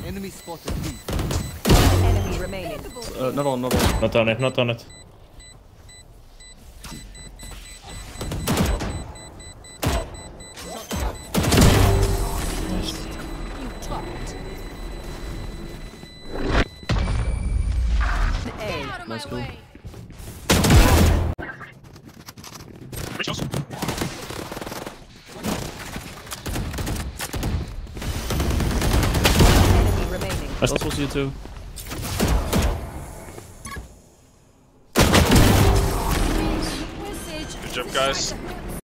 Enemy spotted B. Enemy remaining. Not on, not on. Not on it, not on it. Nice kill. Enemy remaining. Last was you too. Good job, guys.